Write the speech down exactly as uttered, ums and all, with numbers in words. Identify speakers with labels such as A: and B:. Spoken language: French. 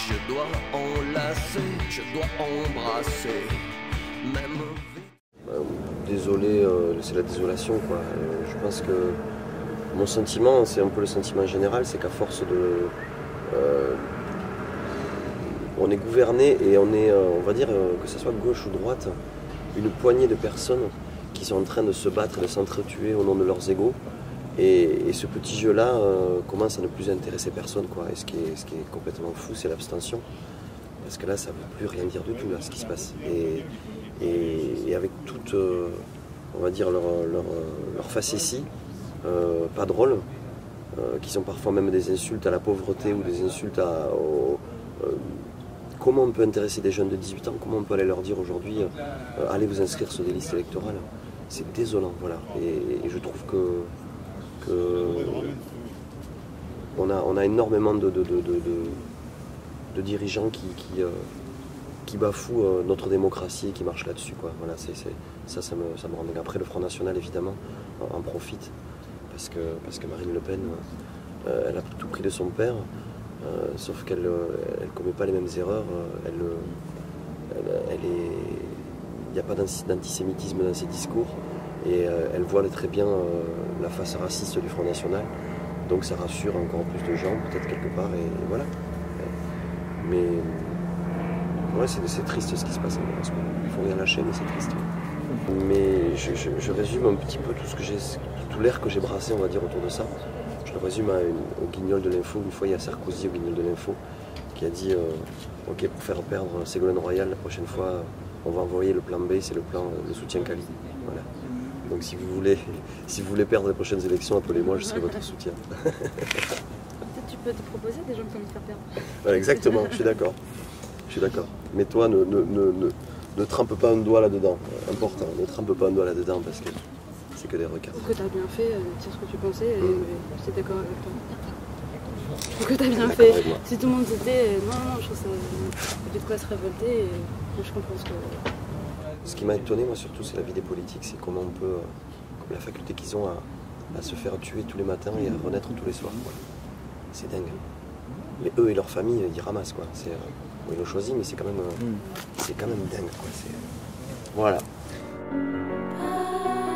A: Je dois enlacer, je dois embrasser, même...
B: Euh, désolé, euh, c'est la désolation quoi. Euh, je pense que mon sentiment, c'est un peu le sentiment général, c'est qu'à force de... Euh, on est gouverné et on est, euh, on va dire, euh, que ce soit gauche ou droite, une poignée de personnes qui sont en train de se battre, de s'entretuer au nom de leurs égos. Et, et ce petit jeu-là euh, commence à ne plus intéresser personne, quoi. Et ce qui est, ce qui est complètement fou, c'est l'abstention. Parce que là, ça ne veut plus rien dire du tout, là, ce qui se passe. Et, et, et avec toute, euh, on va dire, leur, leur, leur facétie, euh, pas drôle, euh, qui sont parfois même des insultes à la pauvreté ou des insultes à... Au, euh, comment on peut intéresser des jeunes de dix-huit ans? Comment on peut aller leur dire aujourd'hui, euh, allez vous inscrire sur des listes électorales? C'est désolant, voilà. Et, et je trouve que... que on, a, on a énormément de, de, de, de, de dirigeants qui, qui, euh, qui bafouent euh, notre démocratie et qui marchent là-dessus, quoi. Voilà, c'est, c'est, ça, ça me, ça me rend dingue. Après, le Front National, évidemment, en, en profite, parce que, parce que Marine Le Pen, euh, elle a tout pris de son père, euh, sauf qu'elle ne euh, commet pas les mêmes erreurs. Euh, elle, elle, elle est... Il n'y a pas d'antisémitisme dans ses discours. Et euh, elle voit très bien euh, la face raciste du Front National, donc ça rassure encore plus de gens, peut-être quelque part, et, et voilà. Mais ouais, c'est, c'est triste ce qui se passe en ce moment. Il faut rien lâcher, mais c'est triste. Mais je, je, je résume un petit peu tout ce que j'ai, tout l'air que j'ai brassé, on va dire, autour de ça. Je le résume à une, au Guignol de l'info. Une fois, il y a Sarkozy au Guignol de l'info qui a dit euh, ok, pour faire perdre Ségolène Royal la prochaine fois, on va envoyer le plan B, c'est le plan le soutien Cali. Voilà. Donc si vous voulez, si vous voulez perdre les prochaines élections, appelez-moi, je serai votre soutien.
C: Peut-être tu peux te proposer des gens qui ont envie de faire perdre.
B: Voilà, exactement, je suis d'accord. Je suis d'accord. Mais toi, ne, ne, ne, ne, ne trempe pas un doigt là-dedans. Important, ne trempe pas un doigt là-dedans parce que c'est que des requins.
C: Que t'as bien fait, euh, dire ce que tu pensais, et
B: Mmh.
C: j'étais d'accord avec toi. Je trouve que t'as bien
B: D'accord
C: fait.
B: avec moi.
C: Si tout le monde disait, euh, non, non, je trouve ça, il y a de quoi se révolter, et moi, je comprends ce que...
B: Ce qui m'a étonné, moi, surtout, c'est la vie des politiques. C'est comment on peut, euh, comme la faculté qu'ils ont à, à se faire tuer tous les matins et à renaître tous les soirs, quoi. C'est dingue. Mais eux et leur famille, ils ramassent, quoi. C'est, euh, bon, ils l'ont choisi, mais c'est quand même, euh, c'est quand même dingue, quoi. C'est, voilà.